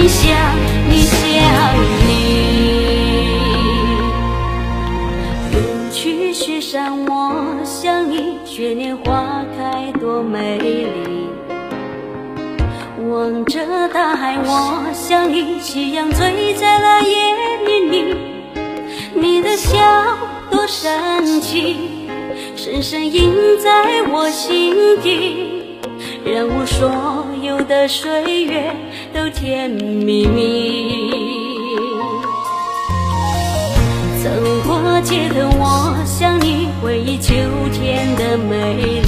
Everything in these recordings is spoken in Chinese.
情想你想你。远去雪山我想你，雪年花开多美丽。望着大海我想你，夕阳醉在了夜里。你的笑多神奇，深深印在我心底，让我所有的岁月都甜蜜蜜。走过街头我想你，回忆秋天的美丽。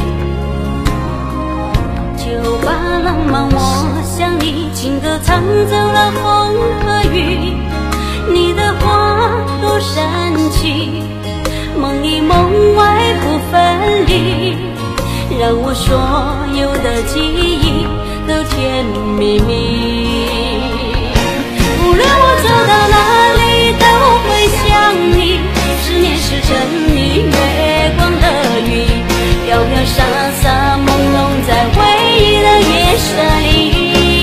酒吧浪漫我想你，情歌唱走了风和雨。你的话多神奇，梦里梦外不分离，让我所有的记忆都甜蜜蜜。无论我走到哪里都会想你，思念是沉迷月光的雨，飘飘洒洒朦胧在回忆的夜色里。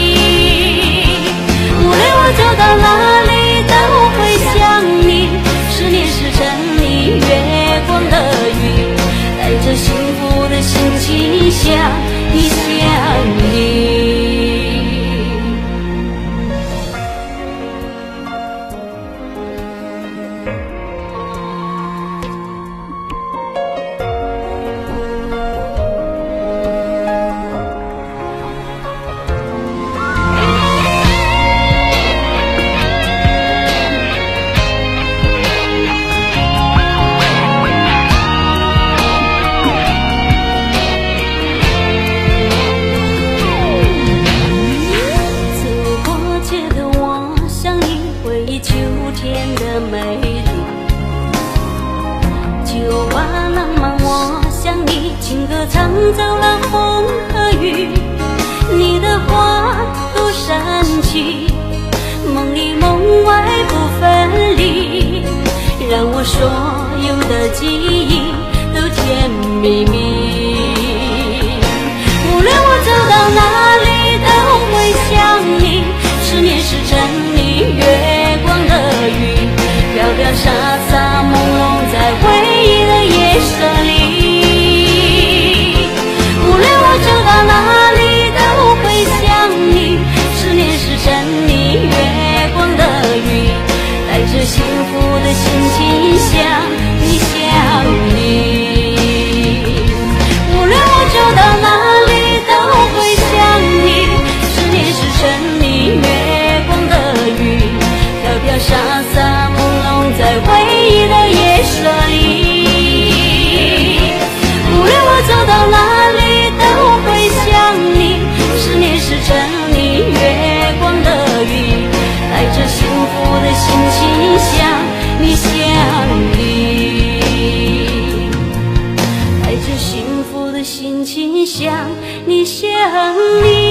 无论我走到哪里都会想你，思念是沉迷月光的雨，带着幸福的心情想你想你。秋天的美丽，酒吧浪漫我想你，情歌唱走了风和雨。你的话多神奇，梦里梦外不分离，让我所有的记忆都甜蜜蜜。无论我走到哪里都会想你，思念是沉迷月光的雨，飘飘洒洒朦胧在回忆的夜色里。无论我走到哪里都会想你，思念是沉迷月光的雨，带着幸福的心情想你想你。无论我走到哪里都会想你，思念是沉迷月光的雨，飘飘洒洒朦胧在回忆的夜色里。无论我走到哪里都会想你，思念是沉迷月光的雨，带着幸福的心情想你想你，带着幸福的心情想你想你。